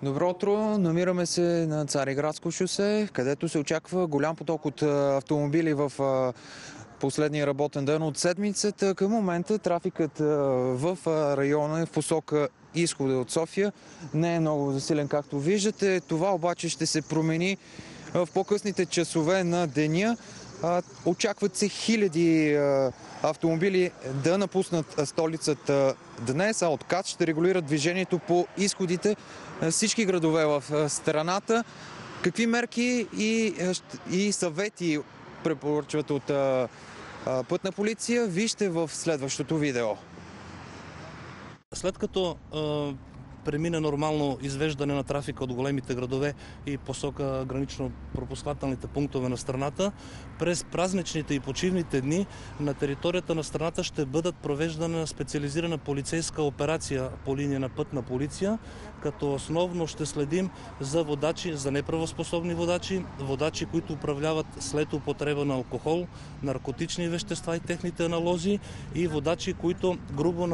Добро утро! Намираме се на Цариградско шосе, където се очаква голям поток от автомобили в последния работен ден от седмицата. Към момента трафикът в района е в посока изхода от София. Не е много засилен, както виждате. Това обаче ще се промени в по-късните часове на деня. Очакват се хиляди автомобили да напуснат столицата днес, а от КАТ ще регулират движението по изходите на всички градове в страната. Какви мерки и съвети препоръчват от Пътна полиция, вижте в следващото видео. След като премине нормално извеждане на трафика от големите градове и посока гранично-пропускателните пунктове на страната, през празничните и почивните дни на територията на страната ще бъдат провеждана специализирана полицейска операция по линия на Пътна полиция, като основно ще следим за водачи, за неправоспособни водачи, които управляват след употреба на алкохол, наркотични вещества и техните аналози, и водачи, които грубо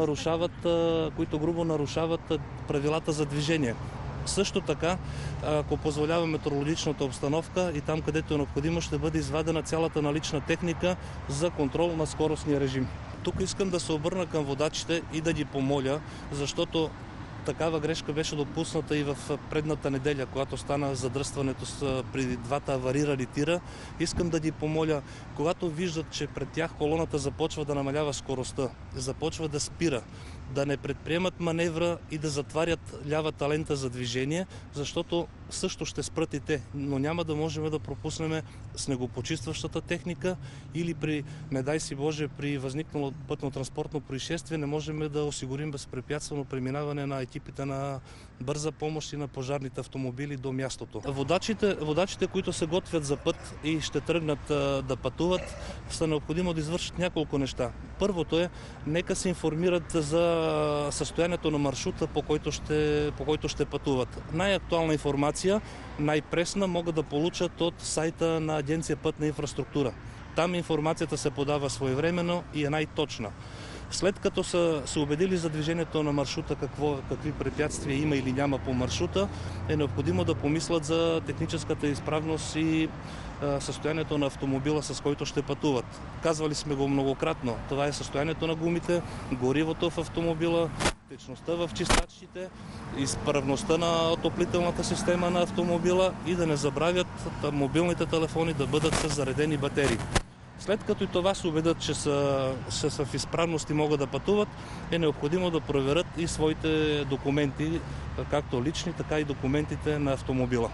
нарушават правилата за движение. Също така, ако позволява метеорологичната обстановка и там, където е необходимо, ще бъде извадена цялата налична техника за контрол на скоростния режим. Тук искам да се обърна към водачите и да ги помоля, защото такава грешка беше допусната и в предната неделя, когато стана задръстването при двата аварирали тира. Искам да ги помоля, когато виждат, че пред тях колоната започва да намалява скоростта, започва да спира, да не предприемат маневра и да затварят лявата лента за движение, защото също ще спрат и те, но няма да можем да пропуснем снегопочистващата техника или при, не дай си Боже, при възникнало пътно-транспортно происшествие не можем да осигурим безпрепятствено преминаване на екипите на бърза помощ и на пожарните автомобили до мястото. Водачите, които се готвят за път и ще тръгнат да пътуват, са необходимо да извършат няколко неща. Първото е, нека се информират за състоянието на маршрута, по който ще пътуват. Най-актуална информация, най-пресна могат да получат от сайта на Агенция Пътна инфраструктура. Там информацията се подава своевременно и е най-точна. След като са се убедили за движението на маршрута, какви препятствия има или няма по маршрута, е необходимо да помислят за техническата изправност и състоянието на автомобила, с който ще пътуват. Казвали сме го многократно. Това е състоянието на гумите, горивото в автомобила, течността в чистачите, изправността на отоплителната система на автомобила и да не забравят мобилните телефони да бъдат с заредени батерии. След като и това се убедят, че са в изправност и могат да пътуват, е необходимо да проверят и своите документи, както лични, така и документите на автомобила.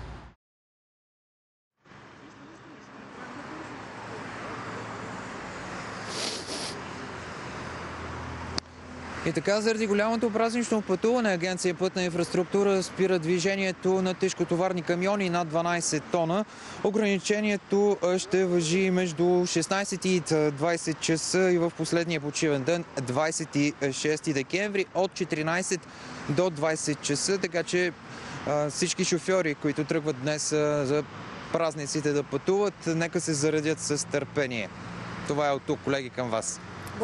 И така, заради голямото празнично пътуване, Агенция Пътна инфраструктура спира движението на тежкотоварни камиони над 12 тона. Ограничението ще важи между 16 и 20 часа и в последния почивен ден, 26 декември, от 14 до 20 часа. Така че всички шофьори, които тръгват днес за празниците да пътуват, нека се заредят с търпение. Това е от тук, колеги, към вас.